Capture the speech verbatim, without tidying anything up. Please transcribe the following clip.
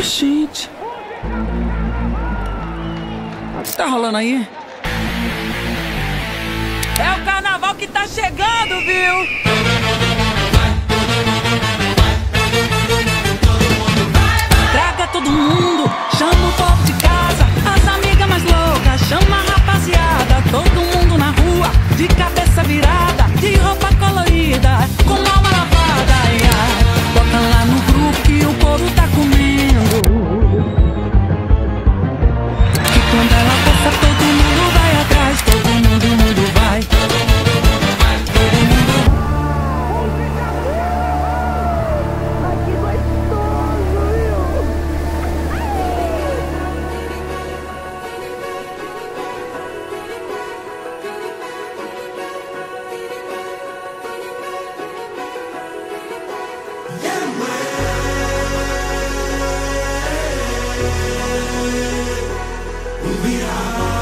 Gente, o que tá rolando aí? É o carnaval que tá chegando, viu? Traga todo mundo, chama o povo de casa, as amigas mais loucas, chama a rapaziada, todo mundo na rua, de cabeça virada, de roupa colorida, com alma lavada, ai, ai. Bota lá no grupo que o couro tá comendo, que quando ela passa todo mundo vai atrás, todo mundo, mundo vai, todo mundo vai, todo mundo vai. Aqui gostoso, viu? We are